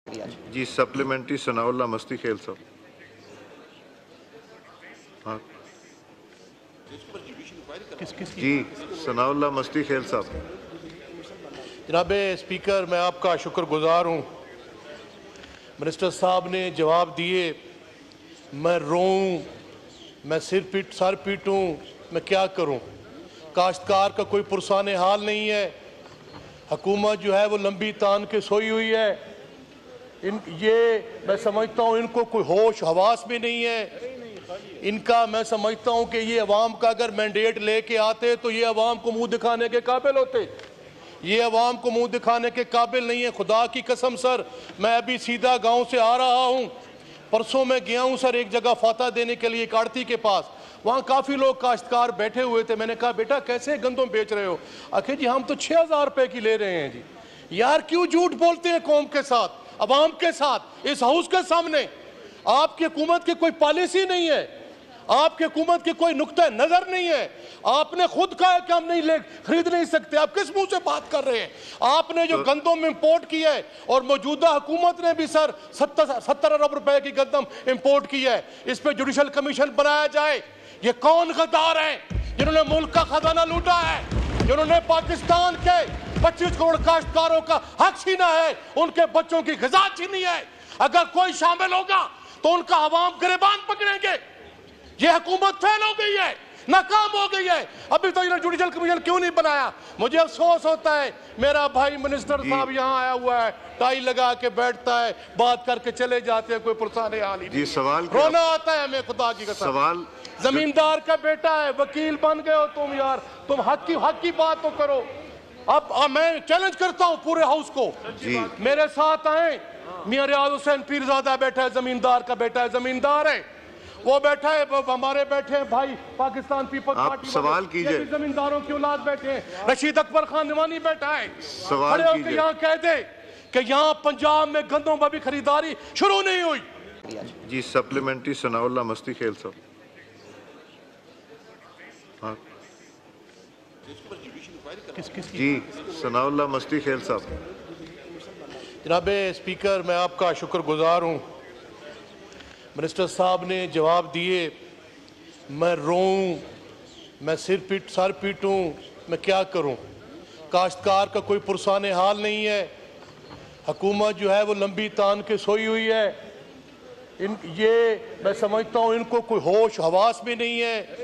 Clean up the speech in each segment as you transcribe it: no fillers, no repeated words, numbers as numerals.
जी supplementary Sanaullah मस्ती खेल साहब। हाँ जी सनाउल्लाह मस्ती खेल साहब। जनाब स्पीकर, मैं आपका शुक्रगुजार हूँ। मिनिस्टर साहब ने जवाब दिए, मैं रोऊं, मैं सर पीटूं, मैं क्या करूं। काश्तकार का कोई पुरसाने हाल नहीं है। हुकूमत जो है वो लंबी तान के सोई हुई है। मैं समझता हूँ इनको कोई होश हवास भी नहीं है। मैं समझता हूँ कि ये अवाम का अगर मैंडेट लेके आते तो ये अवाम को मुंह दिखाने के काबिल होते। ये अवाम को मुंह दिखाने के काबिल नहीं है। खुदा की कसम सर, मैं अभी सीधा गांव से आ रहा हूँ। परसों मैं गया हूँ सर एक जगह फाता देने के लिए, काड़ती के पास। वहाँ काफ़ी लोग काश्तकार बैठे हुए थे। मैंने कहा बेटा कैसे गंदम बेच रहे हो? आखिर जी हम तो 6,000 रुपए की ले रहे हैं जी। यार क्यों झूठ बोलते हैं कौम के साथ, अवाम के साथ, इस हाउस के सामने? आपकी हुकूमत की कोई पॉलिसी नहीं है, आपकी हुकूमत की कोई नुक्ता नजर नहीं है। आपने खुद कहा है कि हम खरीद नहीं सकते। आप किस मुंह से बात कर रहे हैं? आपने जो गंदम इंपोर्ट की है, और मौजूदा हुकूमत ने भी सर 70 अरब रुपए की गंदम इंपोर्ट की है, इस पे जुडिशल कमीशन बनाया जाए। ये कौन गद्दार है जिन्होंने मुल्क का खजाना लूटा है, जिन्होंने पाकिस्तान के 25 करोड़ काश्तकारों का हक छीना है, उनके बच्चों की ग़िज़ा छीनी है। अगर कोई शामिल होगा तो उनका अवाम गिरबान पकड़ेंगे। ये हुकूमत फेल हो गई है, नाकाम हो गई है। अभी तो इन्होंने जुडिशल कमीशन क्यों नहीं बनाया? मुझे अफसोस होता है, मेरा भाई मिनिस्टर साहब यहाँ आया हुआ है, टाई लगा के बैठता है, बात करके चले जाते हैं, कोई पुरसाने हाल ही नहीं। सवाल रोना आता है हमें खुदा की कसम। सवाल जमींदार का बेटा है, वकील बन गए हो तुम यार, तुम हक की बात तो करो। अब मैं चैलेंज करता हूँ पूरे हाउस को, मेरे साथ आए। मियां रियाज हुसैन पीरजादा बैठा है, जमींदार का बेटा है, जमींदार है वो बैठा है, हमारे बैठे हैं भाई पाकिस्तान पीपल्स पार्टी सवाल कीजिए। जमींदारों की औलाद बैठे हैं, रशीद अकबर खान निवानी बैठा है। सवाल कीजिए। यहाँ कह दे कि यहाँ पंजाब में गंदों पर भी खरीदारी शुरू नहीं हुई। जी सप्लीमेंट्री सनाउल्लाह मस्ती खेल साहब। हाँ जी सनाउल्लाह मस्ती खेल साहब। जनाब स्पीकर, मैं आपका शुक्रगुजार हूँ। मिनिस्टर साहब ने जवाब दिए, मैं रोऊं, मैं सर पीटूं, मैं क्या करूं। काश्तकार का कोई पुरसाने हाल नहीं है। हुकूमत जो है वो लंबी तान के सोई हुई है। मैं समझता हूँ इनको कोई होश हवास भी नहीं है।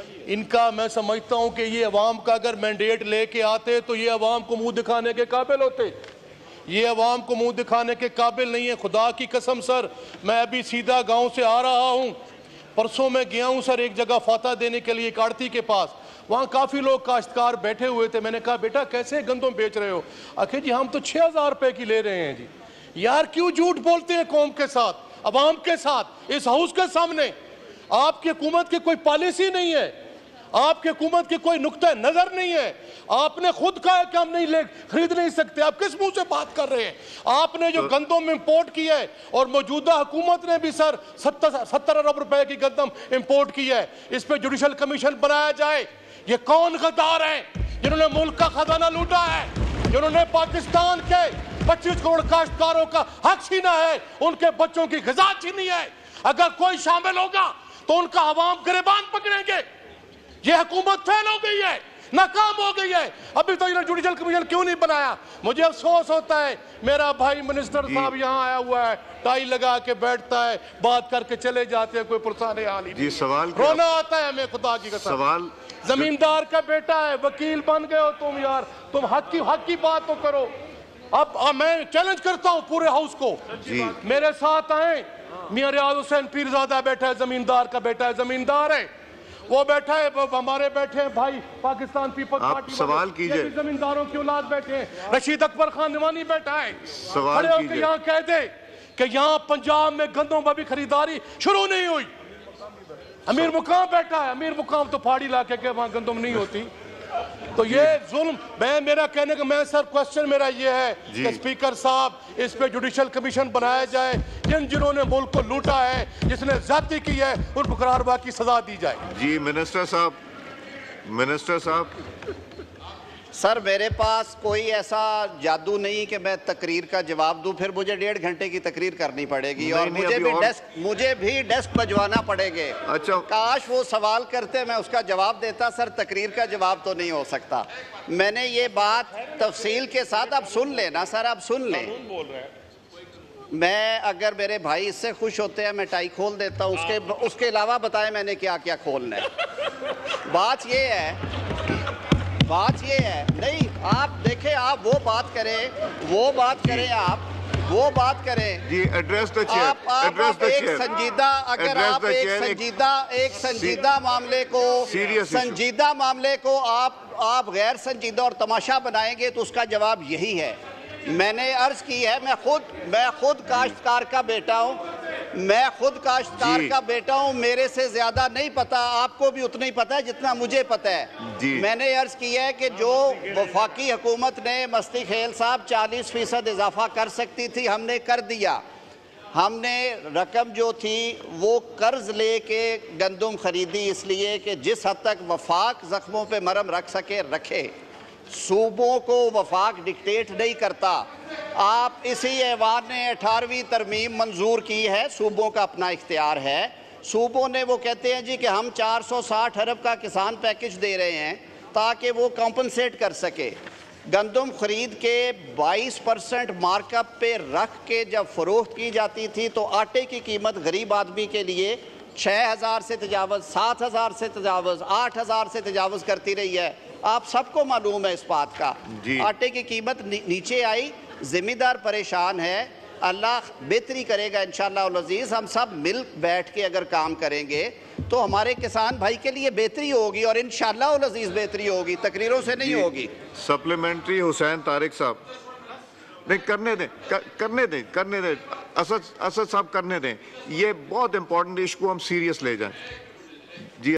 मैं समझता हूँ कि ये अवाम का अगर मैंडेट लेके आते तो ये अवाम को मुंह दिखाने के काबिल होते। ये अवाम को मुंह दिखाने के काबिल नहीं है। खुदा की कसम सर, मैं अभी सीधा गांव से आ रहा हूँ। परसों मैं गया हूँ सर एक जगह फाता देने के लिए, काड़ती के पास। वहाँ काफ़ी लोग काश्तकार बैठे हुए थे। मैंने कहा बेटा कैसे गंदम बेच रहे हो? आखिर जी हम तो 6,000 रुपए की ले रहे हैं जी। यार क्यों झूठ बोलते हैं कौम के साथ, अवाम के साथ, इस हाउस के सामने? आपकी हुकूमत की कोई पॉलिसी नहीं है, आपकी हुकूमत की कोई नुक्ता नजर नहीं है। आपने खुद कहा है कि हम खरीद नहीं सकते। आप किस मुंह से बात कर रहे हैं? आपने जो गंदम इंपोर्ट की है, और मौजूदा हुकूमत ने भी सर 70 अरब रुपए की गंदम इंपोर्ट की है, इस पे जुडिशल कमीशन बनाया जाए। ये कौन गद्दार है जिन्होंने मुल्क का खजाना लूटा है, जिन्होंने पाकिस्तान के 25 करोड़ काश्तकारों का हक छीना है, उनके बच्चों की ग़िज़ा छीनी है। अगर कोई शामिल होगा तो उनका अवाम गिरबान पकड़ेंगे। ये हुकूमत फेल हो गई है, नाकाम हो गई है। अभी तो इन्होंने जुडिशल कमीशन क्यों नहीं बनाया? मुझे अफसोस होता है, मेरा भाई मिनिस्टर साहब यहाँ आया हुआ है, टाई लगा के बैठता है, बात करके चले जाते हैं, कोई पुरसाने हाल ही नहीं। सवाल रोना आता है हमें खुदा की कसम। सवाल जमींदार का बेटा है, वकील बन गए हो तुम यार, तुम हक की बात तो करो। अब मैं चैलेंज करता हूँ पूरे हाउस को, मेरे साथ आए। मियां रियाज हुसैन पीरजादा बैठा है, जमींदार का बेटा है, जमींदार है वो बैठा है, हमारे बैठे हैं भाई पाकिस्तान पीपल्स पार्टी। सवाल कीजिए। जमींदारों की औलाद बैठे हैं, रशीद अकबर खान निवानी बैठा है। सवाल कीजिए। यहाँ कह दे कि यहाँ पंजाब में गंदों पर भी खरीदारी शुरू नहीं हुई। अमीर मुकाम बैठा है, अमीर मुकाम तो पहाड़ी इलाके के, वहाँ गंदम नहीं होती। तो ये जुल्म, मेरा कहने का सर क्वेश्चन मेरा ये है कि स्पीकर साहब इस पे जुडिशल कमीशन बनाया जाए। जिन्होंने मुल्क को लूटा है, जिसने ज्यादती की है, उनको करारवा की सजा दी जाए। जी मिनिस्टर साहब सर मेरे पास कोई ऐसा जादू नहीं कि मैं तकरीर का जवाब दूं, फिर मुझे 1.5 घंटे की तकरीर करनी पड़ेगी और मुझे भी डेस्क बजवाना पड़ेंगे। अच्छा, काश वो सवाल करते मैं उसका जवाब देता। सर तकरीर का जवाब तो नहीं हो सकता। मैंने ये बात तफसील के साथ, आप सुन लेना सर, आप सुन लें। मैं अगर मेरे भाई इससे खुश होते हैं मैं टाई खोल देता हूँ, उसके अलावा बताएं मैंने क्या क्या खोलना है। बात ये है नहीं, आप देखें, आप वो बात करें जी, एड्रेस द चेयर, आप एक संजीदा, अगर आप एक संजीदा मामले को आप गैर संजीदा और तमाशा बनाएंगे तो उसका जवाब यही है। मैंने अर्ज की है, मैं खुद काश्तकार का बेटा हूं, मेरे से ज्यादा नहीं पता, आपको भी उतना ही पता है जितना मुझे पता है। मैंने अर्ज की है कि जो वफाकी हुकूमत ने मस्ती खेल साहब 40% इजाफा कर सकती थी, हमने कर दिया। हमने रकम जो थी वो कर्ज लेके गंदम खरीदी, इसलिए कि जिस हद तक वफाक जख्मों पे मरहम रख सके रखे। सूबों को वफाक डिक्टेट नहीं करता। आप इसी ऐवान ने 18वीं तरमीम मंजूर की है, सूबों का अपना इख्तियार है। सूबों ने वो कहते हैं जी कि हम 460 अरब का किसान पैकेज दे रहे हैं ताकि वो कॉम्पनसेट कर सके। गंदम खरीद के 22% मार्कअप पे रख के जब फरोख्त की जाती थी तो आटे की कीमत गरीब आदमी के लिए 6000 से तजावज़, 7000 से तजावज़, 8000 से तजावज़ करती रही है। आप सबको मालूम है इस बात का। आटे की कीमत नीचे आई, ज़िम्मेदार परेशान है। अल्लाह बेहतरी करेगा इंशाअल्लाह अज़ीज़। हम सब मिल बैठ के अगर काम करेंगे तो हमारे किसान भाई के लिए बेहतरी होगी और इंशाअल्लाह अज़ीज़ बेहतरी होगी, तकरीरों से नहीं होगी। सप्लीमेंट्री हुसैन तारिक साहब, नहीं करने दें असद साहब करने दें। ये बहुत इंपॉर्टेंट इशू, हम सीरियस ले जाएं। जी